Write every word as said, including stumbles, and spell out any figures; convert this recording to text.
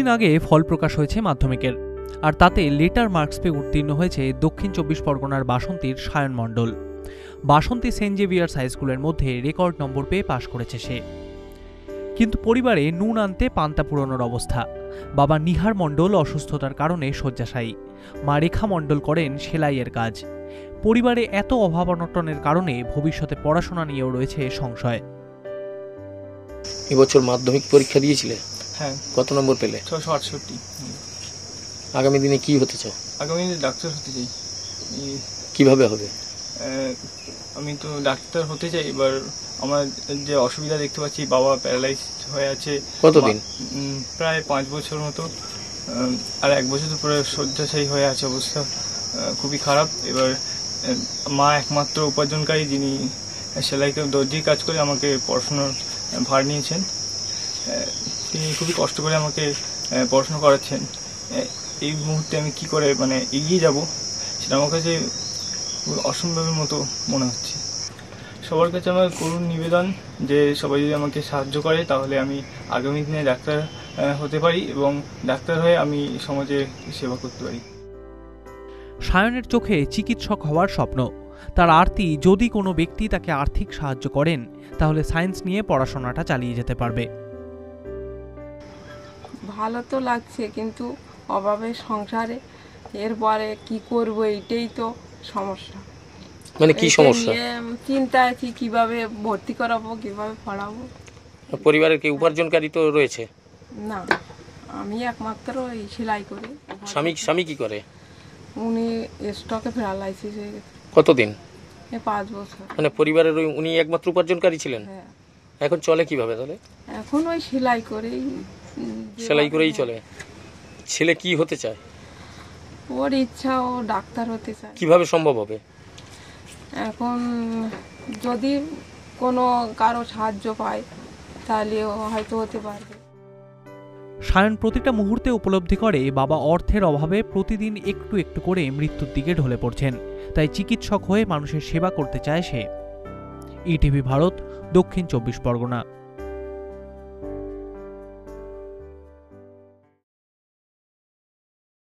আগে ফল প্রকাশ হয়েছে মাধ্যমিকের, আর তাতে লেটার মার্কস পেয়ে উত্তীর্ণ হয়েছে দক্ষিণ চব্বিশ পরগনার বাসন্তীর Sayan Mondal. Basanti saint Xavier's high স্কুলের মধ্যে রেকর্ড নম্বর পেয়ে পাশ করেছে সে। কিন্তু পরিবারে নুন আনতে পান্তা পুরোনোর অবস্থা। বাবা নিহার মণ্ডল অসুস্থতার কারণে শয্যাশায়ী, মা রেখা মণ্ডল করেন সেলাইয়ের কাজ। পরিবারে এত অভাব অনটনের কারণে ভবিষ্যতে পড়াশোনা নিয়েও রয়েছে সংশয়। এবছর মাধ্যমিক পরীক্ষা দিয়েছিলে? হ্যাঁ। কত নম্বর পেলে? ছশো আটষট্টি। আগামী দিনে কি হতে চাও? আগামী দিনে ডাক্তার হতে চাই। কিভাবে হবে? আমি তো ডাক্তার হতে চাই। এবার আমার যে অসুবিধা দেখতে পাচ্ছি, বাবা প্যারালাইজ হয়ে আছে। কতদিন? প্রায় পাঁচ বছর মতো। আর এক বছর পরে শয্যাশায়ী হয়ে আছে, অবস্থা খুবই খারাপ। এবার মা একমাত্র উপার্জনকারী, যিনি সেলাই দর্জির কাজ করে আমাকে পড়াশোনার ভার নিয়েছেন। তিনি খুবই কষ্ট করে আমাকে পড়াশোনা করাচ্ছেন। এই মুহূর্তে আমি কি করে মানে এগিয়ে যাব, সেটা আমার কাছে অসম্ভবের মতো মনে হচ্ছে। সবার কাছে আমার করুণ নিবেদন যে সবাই যদি আমাকে সাহায্য করে, তাহলে আমি আগামী দিনে ডাক্তার হতে পারি এবং ডাক্তার হয়ে আমি সমাজে সেবা করতে পারি। সায়নের চোখে চিকিৎসক হওয়ার স্বপ্ন। তার আরতি, যদি কোনো ব্যক্তি তাকে আর্থিক সাহায্য করেন, তাহলে সায়েন্স নিয়ে পড়াশোনাটা চালিয়ে যেতে পারবে। ভালো তো লাগছে, কিন্তু অভাবের সংসারে এরপরে কি করব, এটাই তো সমস্যা। মানে কি সমস্যা? চিন্তা আছি কিভাবে ভর্তি করাবো, কিভাবে পড়াবো। পরিবারের কি উপার্জনকারী তো রয়েছে? না, আমি একমাত্র এই সেলাই করি। স্বামী স্বামী কি করে? উনি স্টকে প্যারালাইসিস হয়ে গেছে। কতদিন? পাঁচ বছর। মানে পরিবারের ওই উনি একমাত্র উপার্জনকারী ছিলেন? হ্যাঁ। এখন চলে কিভাবে তাহলে? এখন ওই সেলাই করেই সেলাই করেই চলে। ছেলে কি হতে চায়? ওর ইচ্ছা ও ডাক্তার হতে চায়। কিভাবে সম্ভব হবে? এখন যদি কোনো কারো সাহায্য পায়, তাহলে ও হয়তো হতে পারবে। সায়ন প্রতিটা মুহূর্তে উপলব্ধি করে বাবা অর্থের অভাবে প্রতিদিন একটু একটু করে মৃত্যুর দিকে ঢলে পড়ছেন, তাই চিকিৎসক হয়ে মানুষের সেবা করতে চায় সে। ইটিভি ভারত, দক্ষিণ চব্বিশ পরগনা।